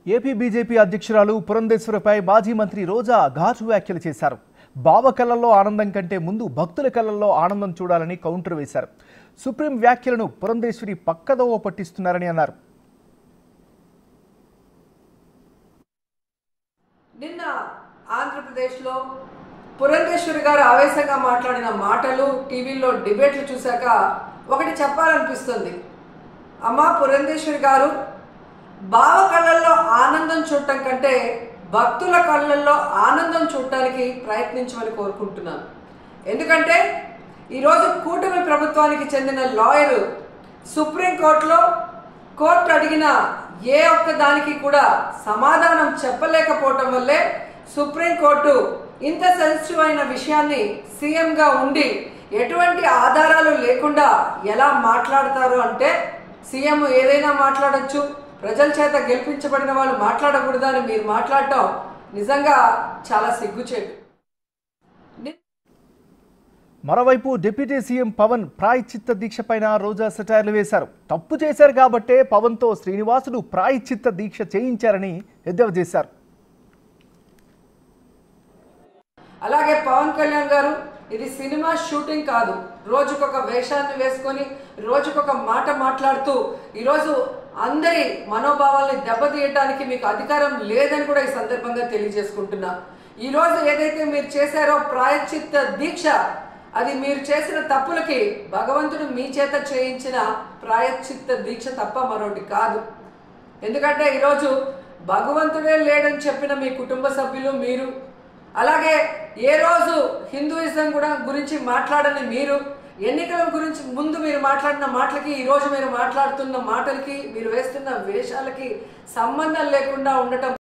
AP BJP అధ్యక్షురాలు పురంధేశ్వరిపై మాజీ మంత్రి రోజా ఘాటు వ్యాఖ్యలు చేశారు. బావ కళ్ళల్లో ఆనందం కంటే ముందు భక్తుల కళ్ళల్లో ఆనందం చూడాలని కౌంటర్ వేశారు. సుప్రీం వ్యాఖ్యలను పురంధేశ్వరి పక్కదోవ పట్టిస్తున్నారని అన్నారు. నిన్న ఆంధ్రప్రదేశ్లో పురంధేశ్వరి గారు ఆవేశంగా మాట్లాడిన మాటలు టీవీలో డిబేట్లు చూశాక ఒకటి చెప్పాలనిపిస్తుంది. అమ్మా పురంధేశ్వరి గారు, బావ కళ్ళల్లో ఆనందం చూడటం కంటే భక్తుల కళ్ళల్లో ఆనందం చూడటానికి ప్రయత్నించమని కోరుకుంటున్నాను. ఎందుకంటే ఈరోజు కూటమి ప్రభుత్వానికి చెందిన లాయరు సుప్రీంకోర్టులో కోర్టు అడిగిన ఏ ఒక్క దానికి కూడా సమాధానం చెప్పలేకపోవటం వల్లే సుప్రీంకోర్టు ఇంత సెన్సిటివ్ అయిన విషయాన్ని సీఎంగా ఉండి ఎటువంటి ఆధారాలు లేకుండా ఎలా మాట్లాడతారు అంటే, సీఎం ఏదైనా మాట్లాడచ్చు, ప్రజల చేత గెలిపించబడిన వాళ్ళు మాట్లాడకూడదని మీరు మాట్లాడటం నిజంగా చాలా సిగ్గుచేటు. మరోవైపు డిప్యూటీ సీఎం పవన్ ప్రాయశ్చిత్త దీక్ష పైన రోజా సెటైర్లు వేశారు. తప్పు చేశారు కాబట్టే పవన్తో శ్రీనివాసులు ప్రాయశ్చిత్త దీక్ష చేయించారని ఎద్దేవా చేశారు. అలాగే పవన్ కళ్యాణ్ గారు, ఇది సినిమా షూటింగ్ కాదు, రోజుకొక వేషాన్ని వేసుకొని రోజుకొక మాట మాట్లాడుతూ ఈరోజు అందరి మనోభావాల్ని దెబ్బతీయటానికి మీకు అధికారం లేదని కూడా ఈ సందర్భంగా తెలియజేసుకుంటున్నా. ఈరోజు ఏదైతే మీరు చేశారో ప్రాయశ్చిత్త దీక్ష, అది మీరు చేసిన తప్పులకి భగవంతుడు మీ చేత చేయించిన ప్రాయశ్చిత్త దీక్ష తప్ప మరొకటి కాదు. ఎందుకంటే ఈరోజు భగవంతుడే లేడని చెప్పిన మీ కుటుంబ సభ్యులు, మీరు, అలాగే ఏ రోజు హిందూయిజం కూడా గురించి మాట్లాడని మీరు, ఎన్నికల గురించి ముందు మీరు మాట్లాడిన మాటలకి ఈరోజు మీరు మాట్లాడుతున్న మాటలకి మీరు వేస్తున్న వేషాలకి సంబంధం లేకుండా ఉండటం